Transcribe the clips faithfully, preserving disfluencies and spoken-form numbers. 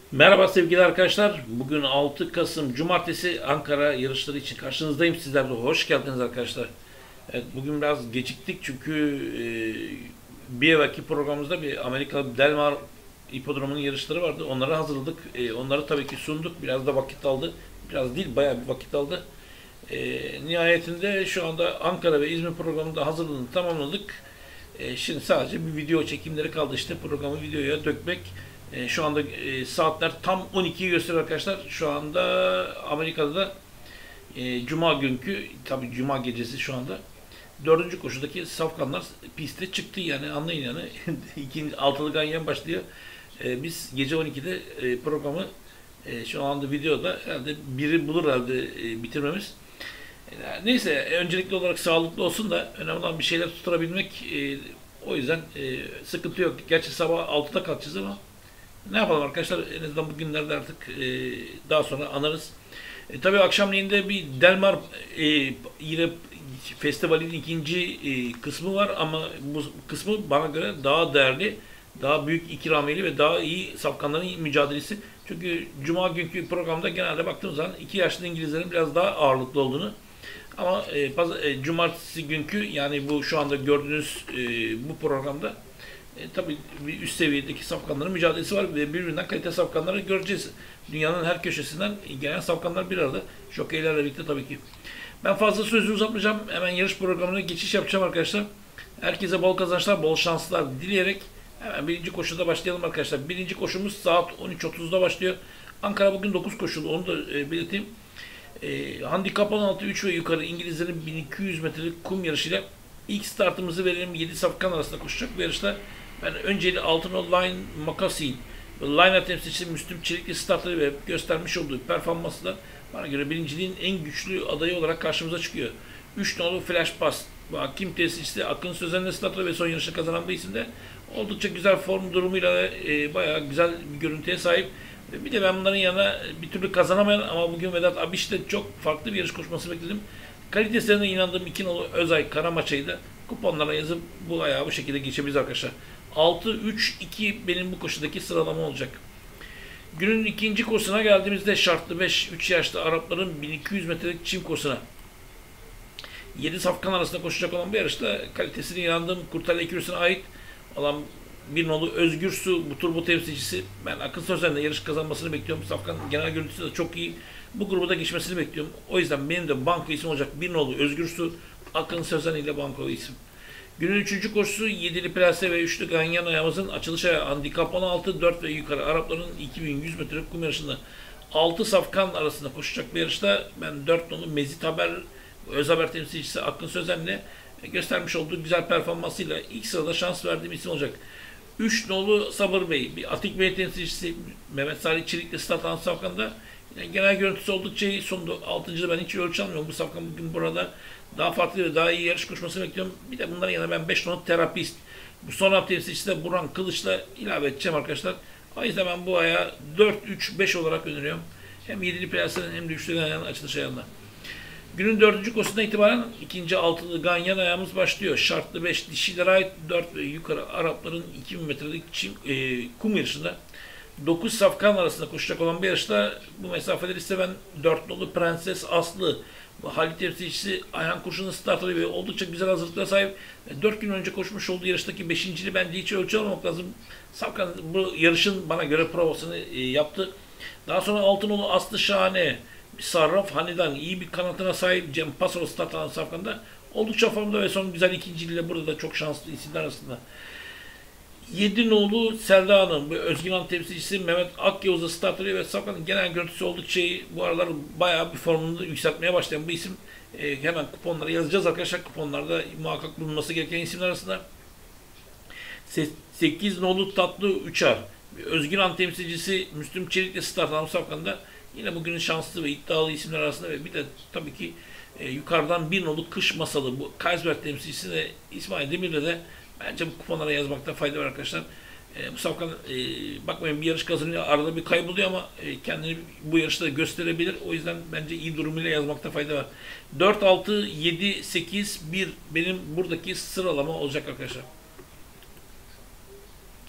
Merhaba sevgili arkadaşlar. Bugün altı Kasım Cumartesi Ankara yarışları için karşınızdayım. Sizler de hoş geldiniz arkadaşlar. Evet, bugün biraz geciktik çünkü e, bir evvelki programımızda bir Amerika Del Mar İpodromu'nun yarışları vardı. Onlara hazırladık. E, onları tabii ki sunduk. Biraz da vakit aldı. Biraz değil, bayağı bir vakit aldı. E, nihayetinde şu anda Ankara ve İzmir programında hazırlığını tamamladık. E, şimdi sadece bir video çekimleri kaldı, işte programı videoya dökmek. E, şu anda e, saatler tam on ikiyi gösteriyor arkadaşlar. Şu anda Amerika'da da e, Cuma günkü, tabii Cuma gecesi şu anda. Dördüncü koşudaki safkanlar piste çıktı, yani anlayın yani. İkinci altılı ganyan başlıyor. E, biz gece on ikide e, programı e, şu anda videoda herhalde biri bulur herhalde e, bitirmemiz. E, neyse, öncelikli olarak sağlıklı olsun da önemli olan bir şeyler tutturabilmek. E, o yüzden e, sıkıntı yok. Gerçi sabah altıda kalkacağız ama ne yapalım arkadaşlar, en azından bugünlerde artık e, daha sonra anarız. E, tabii akşamleyin bir Delmar e, yine festivalin ikinci e, kısmı var ama bu kısmı bana göre daha değerli, daha büyük ikramiyeli ve daha iyi safkanların mücadelesi. Çünkü Cuma günkü programda genelde baktığımız zaman iki yaşlı İngilizlerin biraz daha ağırlıklı olduğunu, ama e, paz- e, Cumartesi günkü, yani bu şu anda gördüğünüz e, bu programda e, tabii bir üst seviyedeki safkanların mücadelesi var ve birbirinden kalite safkanları göreceğiz. Dünyanın her köşesinden gelen safkanlar bir arada. Jokeylerle birlikte tabii ki. Ben fazla sözü uzatmayacağım. Hemen yarış programına geçiş yapacağım arkadaşlar. Herkese bol kazançlar, bol şanslar dileyerek hemen birinci koşuda başlayalım arkadaşlar. Birinci koşumuz saat on üç otuzda başlıyor. Ankara bugün dokuz koşulu, onu da e, belirteyim. E, handikap on altı, üç ve yukarı İngilizlerin bin iki yüz metrelik kum yarışıyla ilk startımızı verelim. yedi safkan arasında koşacak bir yarışta. Ben önceli Altınol Line Makasin ve Line temsilcisi Müslüm Çelikli startları ve göstermiş olduğu performansla bana göre birinciliğin en güçlü adayı olarak karşımıza çıkıyor. üç nolu Flash Pass ve Hakim tesisçisi Akın Sözen'le startları ve son yarışı kazanan bu isim de oldukça güzel form durumuyla e, bayağı güzel bir görüntüye sahip. Bir de ben bunların yanına bir türlü kazanamayan ama bugün Vedat Abiş'te çok farklı bir yarış koşması bekledim. Kalitesine inandığım iki nolu Özay Karamaçay'ı da kuponlara yazıp bu ayağı bu şekilde geçebiliriz arkadaşlar. altı üç iki benim bu koşudaki sıralama olacak. Günün ikinci koşusuna geldiğimizde şartlı beş üç yaşlı Arapların bin iki yüz metrelik çim koşusuna. yedi safkan arasında koşacak olan bir yarışta kalitesine inandığım Kurtarlı Ekürüsü'ne ait olan bir nolu Özgür Su bu turbo temsilcisi. Ben Akın Sözen'le yarış kazanmasını bekliyorum. Safkan genel görüntüsü de çok iyi. Bu grubu da geçmesini bekliyorum. O yüzden benim de banko isim olacak bir nolu Özgür Su, Akın Sözen ile banko isim. Günün üçüncü koşusu yedili plase ve üçlü ganyan ayağımızın açılış ayağı handikap on altı, dört ve yukarı Arapların iki bin yüz metre kum yarışında altı safkan arasında koşacak bir yarışta ben dört nolu Mezit Haber Öz Haber temsilcisi Akın Sözen'le göstermiş olduğu güzel performansıyla ilk sırada şans verdiğim isim olacak. üç nolu Sabır Bey, bir Atik Bey temsilcisi Mehmet Salih Çelik'le start alan safkanda yani genel görüntüsü oldukça iyi sundu. altıncı ben hiç ölçü almıyorum. Bu safkan bugün burada daha farklı ve daha iyi yarış koşmasını bekliyorum. Bir de bunların yanına ben beş nolu Terapist, bu son hafta temsilcisi de Burhan Kılıç'la ilave edeceğim arkadaşlar. O yüzden ben bu aya dört üç beş olarak öneriyorum. Hem yedili plasenin hem de üçlü ganyanın açılış ayağında. Günün dördüncü koşusundan itibaren ikinci altılı ganyan ayağımız başlıyor. Şartlı beş dişilere ait dört ve yukarı Arapların iki bin metrelik çim, e, kum yarışında dokuz safkan arasında koşacak olan bir yarışta bu mesafeleri ise ben dört nolu Prenses Aslı, Halit temsilcisi Ayhan Kurşun'un startları ve oldukça güzel hazırlıklara sahip. dört gün önce koşmuş olduğu yarıştaki beşinciliği bence hiç ölçü almamak lazım. Safkan bu yarışın bana göre provasını e, yaptı. Daha sonra altı nolu Aslı Şahane, Sarraf Hanedan iyi bir kanatına sahip Cem Pasol start alan safkanda oldukça formda ve son güzel ikinciliğiyle burada da çok şanslı isimler arasında. yedi nolu Selda Hanım, Özgün Han temsilcisi Mehmet Akyavuz'da startları ve safkanın genel görüntüsü oldukça iyi. Bu aralar bayağı bir formunu yükseltmeye başlayan bu isim. E, hemen kuponlara yazacağız arkadaşlar. Kuponlarda muhakkak bulunması gereken isimler arasında. sekiz nolu Tatlı Üçer, Özgün Han temsilcisi Müslüm Çelik'le start alan safkanda yine bugünün şanslı ve iddialı isimler arasında ve bir de tabii ki e, yukarıdan bir nolu Kış Masalı, bu Kaysberg temsilcisi de İsmail Demir'le de bence bu kuponlara yazmakta fayda var arkadaşlar. E, bu safkan e, bakmayın bir yarış kazanıyor, arada bir kayboluyor ama e, kendini bu yarışta gösterebilir. O yüzden bence iyi durumuyla yazmakta fayda var. dört altı yedi sekiz bir benim buradaki sıralama olacak arkadaşlar.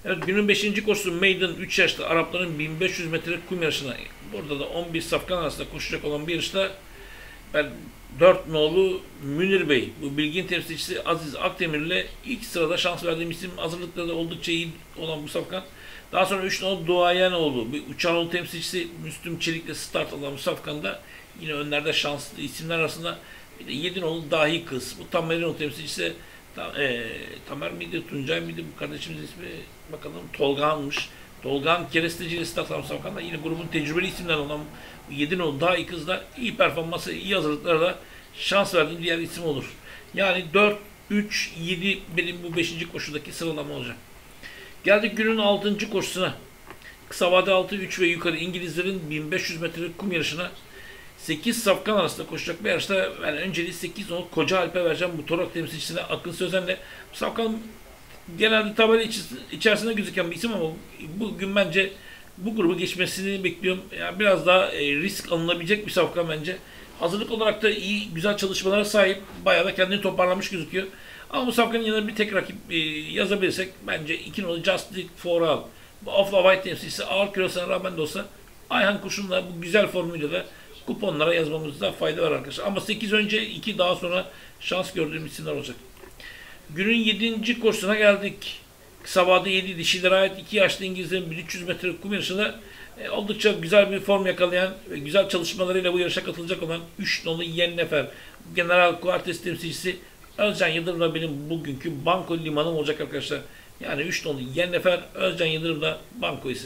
Evet, günün beşinci koşusu Maiden üç yaşlı Arapların bin beş yüz metre kum yarışına. Burada da on bir safkan arasında koşacak olan bir yarışta ben dört nolu Münir Bey, bu bilgin temsilcisi Aziz Akdemir'le ilk sırada şans verdiğim isim, hazırlıkları da oldukça iyi olan bu safkan. Daha sonra üç nolu Duayenoğlu, bir Uçanoğlu temsilcisi Müslüm Çelik'le start alan bu safkanda yine önlerde şanslı isimler arasında. Bir de yedi nolu Dahi Kız, bu Tamerinoğlu temsilcisi Ta, e, Tamer miydi, Tuncay mıydı bu kardeşimizin ismi, bakalım Tolgahan'mış. Tolgahan Keresteci ile start alan safkanda yine grubun tecrübeli isimler olan yedi nolu Dahi Kız da iyi performansı, iyi hazırlıklarla şans verdiğim diğer isim olur. Yani dört, üç, yedi benim bu beşinci koşudaki sıralama olacak. Geldik günün altıncı koşusuna. Kısa vade altı, üç ve yukarı İngilizlerin bin beş yüz metre kum yarışına. sekiz safkan arasında koşacak bir yarışta ben önceliği sekiz nolu Koca Alp'e vereceğim. Bu Torak temsilcisine Akın Sözen'le. Bu safkan genelde tabela içerisinde gözüken bir isim ama bugün bence bu grubu geçmesini bekliyorum. Yani biraz daha risk alınabilecek bir safkan bence. Hazırlık olarak da iyi, güzel çalışmalara sahip. Bayağı da kendini toparlamış gözüküyor. Ama bu safkanın yanına bir tek rakip e, yazabilirsek bence iki nolu Justice for All. Bu Of the White temsilcisi ağır kilosuna rağmen de olsa Ayhan Kurşun'la bu güzel formuyla da kuponlara yazmamızda fayda var arkadaşlar. Ama sekiz önce, iki daha sonra şans gördüğüm isimler olacak. Günün yedinci koşusuna geldik. Kısa vade yedi dişilere ait iki yaşlı İngilizlerin bin üç yüz metre kum yarışında e, oldukça güzel bir form yakalayan ve güzel çalışmalarıyla bu yarışa katılacak olan üç nolu Yennefer General Quartes temsilcisi Özcan Yıldırım'la benim bugünkü banko limanım olacak arkadaşlar. Yani üç nolu Yennefer, Özcan Yıldırım'la banko isim.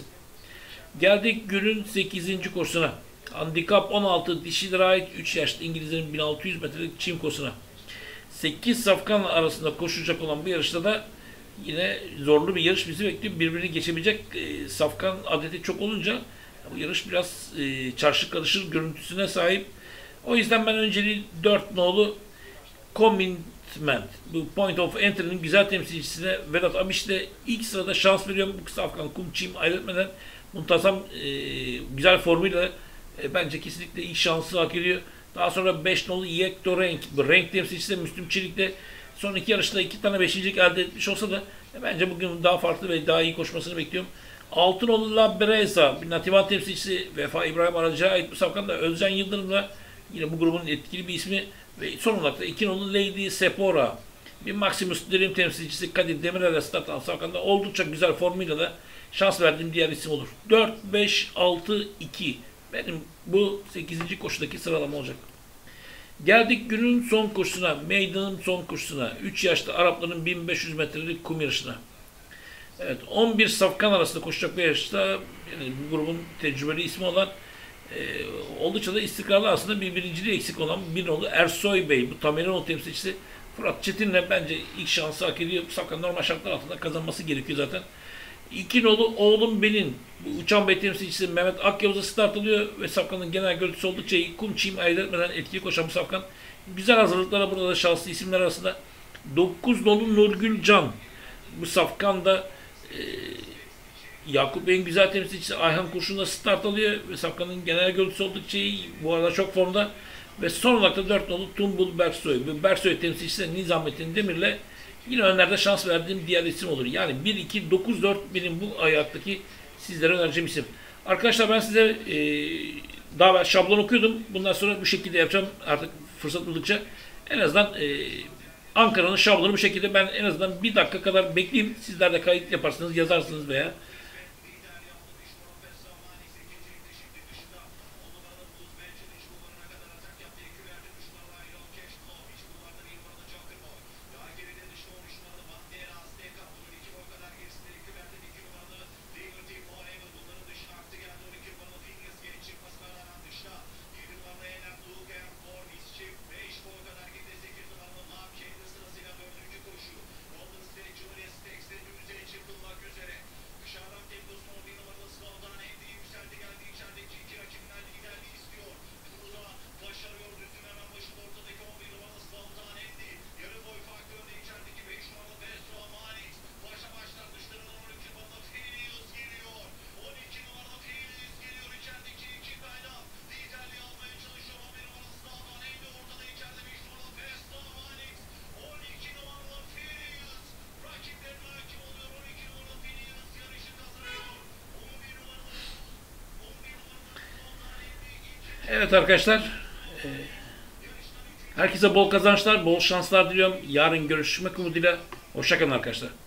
Geldik günün sekizinci koşusuna. Handikap on altı dişilere ait üç yaşlı İngilizlerin bin altı yüz metrelik çim koşusuna. sekiz safkan arasında koşacak olan bir yarışta da yine zorlu bir yarış bizi bekliyor. Birbirini geçebilecek e, safkan adeti çok olunca bu yarış biraz e, çarşı karışır görüntüsüne sahip. O yüzden ben önceliği dört nolu Commitment, bu Point of Entry'nin güzel temsilcisine Vedat Amiş'le ilk sırada şans veriyorum. Bu kısa safkan kum çim ayrılmadan muntazam e, güzel formuyla e, bence kesinlikle ilk şansı hak ediyor. Daha sonra beş nolu Yekto Renk, bu renk temsilcisi Müslüm Çelik'le son iki yarışta iki tane beşincilik elde etmiş olsa da e, bence bugün daha farklı ve daha iyi koşmasını bekliyorum. altı nolu La Breza, bir Nativan temsilcisi Vefa İbrahim Aracı'ya ait bu safkan da Özcan Yıldırım'la yine bu grubun etkili bir ismi ve son olarak da iki nolu Lady Sephora, bir Maximus Dream temsilcisi Kadir Demirel'e start alan safkanda oldukça güzel formuyla da şans verdiğim diğer isim olur. dört, beş, altı, iki benim bu sekizinci koşudaki sıralama olacak. Geldik günün son koşusuna, Maiden'ın son koşusuna. üç yaşlı Arapların bin beş yüz metrelik kum yarışına. Evet, on bir safkan arasında koşacak bir yarışta yani bu grubun tecrübeli ismi olan e, oldukça da istikrarlı aslında bir birinciliği eksik olan bir nolu Ersoy Bey, bu Tamerinoğlu temsilcisi Fırat Çetin'le bence ilk şansı hak ediyor. Bu safkan normal şartlar altında kazanması gerekiyor zaten. İki nolu Oğlum Benim, bu Uçan Bey temsilcisi Mehmet Akyavuz'a start alıyor ve safkanın genel görüntüsü oldukça iyi. Kum çim elde etmeden etkili koşan bu safkan. Güzel hazırlıklara burada da şanslı isimler arasında. dokuz nolu Nurgül Can, bu safkan da e, Yakup Bey'in güzel temsilcisi Ayhan Kurşun'la start alıyor ve safkanın genel görüntüsü oldukça iyi. Bu arada çok formda. Ve son olarak da dört nolu Tumbul Bersoy, bu Bersoy temsilcisi Nizamettin Demir'le yine önlerde şans verdiğim diğer isim olur. Yani bir, iki, dokuz, dört benim bu ayaktaki sizlere önereceğim isim. Arkadaşlar ben size e, daha ben şablon okuyordum. Bundan sonra bu şekilde yapacağım artık fırsat buldukça. En azından e, Ankara'nın şablonu bu şekilde, ben en azından bir dakika kadar bekleyeyim. Sizler de kayıt yaparsınız, yazarsınız veya Evet arkadaşlar, e, herkese bol kazançlar, bol şanslar diliyorum. Yarın görüşmek umuduyla. Hoşça kalın arkadaşlar.